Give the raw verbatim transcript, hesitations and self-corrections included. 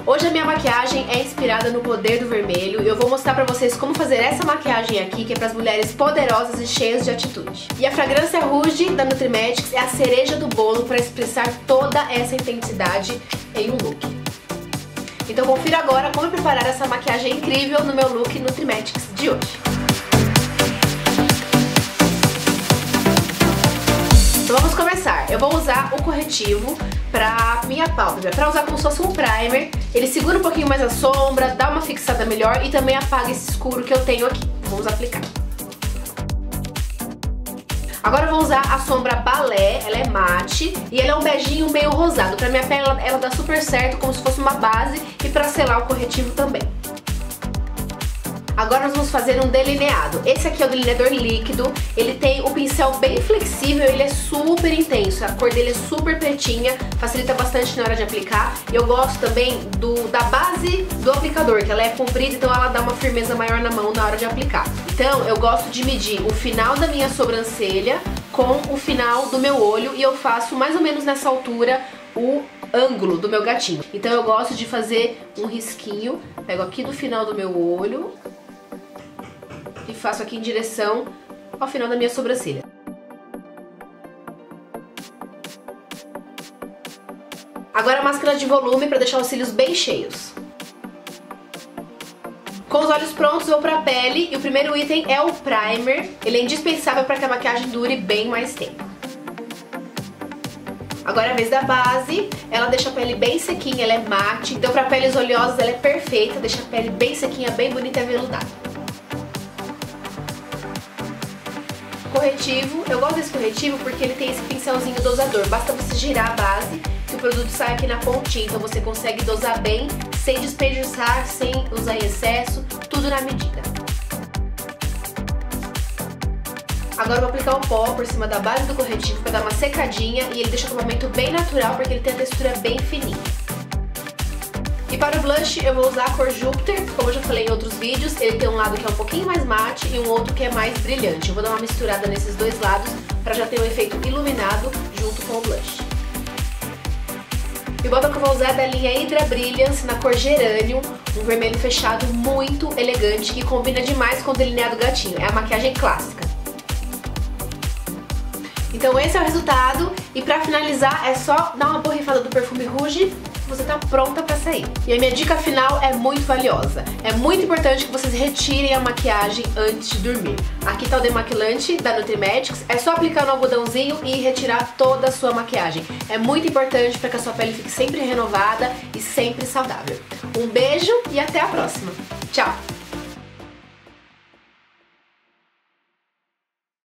Hoje a minha maquiagem é inspirada no poder do vermelho e eu vou mostrar pra vocês como fazer essa maquiagem aqui, que é pras mulheres poderosas e cheias de atitude. E a fragrância Rouge da Nutrimatics é a cereja do bolo para expressar toda essa intensidade em um look. Então confira agora como preparar essa maquiagem incrível no meu look Nutrimatics de hoje. Então vamos começar. Eu vou usar o corretivo pra minha pálpebra, pra usar como se fosse um primer. Ele segura um pouquinho mais a sombra, dá uma fixada melhor e também apaga esse escuro que eu tenho aqui. Vamos aplicar. Agora eu vou usar a sombra Balé, ela é mate e ela é um beijinho meio rosado. Pra minha pele ela, ela dá super certo, como se fosse uma base e pra selar o corretivo também. Agora nós vamos fazer um delineado. Esse aqui é o delineador líquido, ele tem o pincel bem flexível, ele é super intenso, a cor dele é super pretinha, facilita bastante na hora de aplicar. E eu gosto também do, da base do aplicador, que ela é comprida, então ela dá uma firmeza maior na mão na hora de aplicar. Então eu gosto de medir o final da minha sobrancelha com o final do meu olho e eu faço mais ou menos nessa altura o ângulo do meu gatinho. Então eu gosto de fazer um risquinho, pego aqui do final do meu olho e faço aqui em direção ao final da minha sobrancelha. Agora a máscara de volume para deixar os cílios bem cheios. Com os olhos prontos, vou para a pele e o primeiro item é o primer. Ele é indispensável para que a maquiagem dure bem mais tempo. Agora a vez da base, ela deixa a pele bem sequinha, ela é mate, então para peles oleosas ela é perfeita, deixa a pele bem sequinha, bem bonita e aveludada. Corretivo, eu gosto desse corretivo porque ele tem esse pincelzinho dosador, basta você girar a base que o produto sai aqui na pontinha, então você consegue dosar bem, sem desperdiçar, sem usar em excesso, tudo na medida. Agora eu vou aplicar o pó por cima da base do corretivo para dar uma secadinha e ele deixa o acabamento bem natural porque ele tem a textura bem fininha. E para o blush eu vou usar a cor Júpiter, como eu já falei em outros vídeos, ele tem um lado que é um pouquinho mais mate e um outro que é mais brilhante. Eu vou dar uma misturada nesses dois lados para já ter um efeito iluminado junto com o blush. E o batom que eu vou usar é da linha Hydra Brilliance na cor Gerânio, um vermelho fechado muito elegante que combina demais com o delineado gatinho, é a maquiagem clássica. Então esse é o resultado e pra finalizar é só dar uma borrifada do perfume Rouge, você tá pronta pra sair. E a minha dica final é muito valiosa. É muito importante que vocês retirem a maquiagem antes de dormir. Aqui tá o demaquilante da Nutrimatics, é só aplicar no algodãozinho e retirar toda a sua maquiagem. É muito importante para que a sua pele fique sempre renovada e sempre saudável. Um beijo e até a próxima. Tchau!